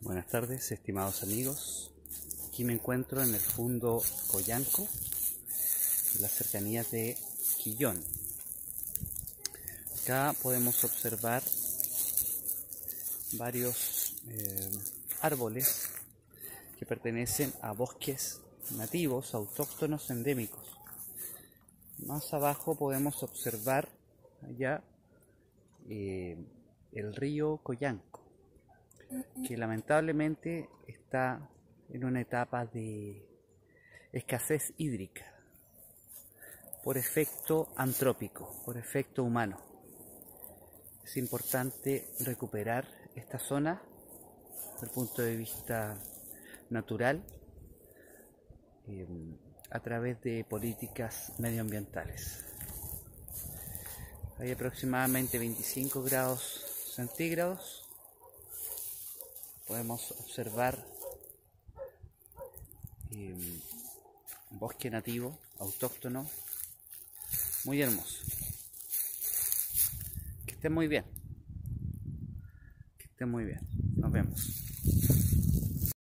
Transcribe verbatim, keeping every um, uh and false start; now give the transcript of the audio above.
Buenas tardes, estimados amigos. Aquí me encuentro en el Fundo Coyanco, en las cercanías de Quillón. Acá podemos observar varios eh, árboles que pertenecen a bosques nativos, autóctonos, endémicos. Más abajo podemos observar allá eh, el río Coyanco, que lamentablemente está en una etapa de escasez hídrica por efecto antrópico, por efecto humano. Es importante recuperar esta zona desde el punto de vista natural eh, a través de políticas medioambientales. Hay aproximadamente veinticinco grados centígrados. Podemos observar eh, un bosque nativo, autóctono, muy hermoso. Que esté muy bien. Que esté muy bien. Nos vemos.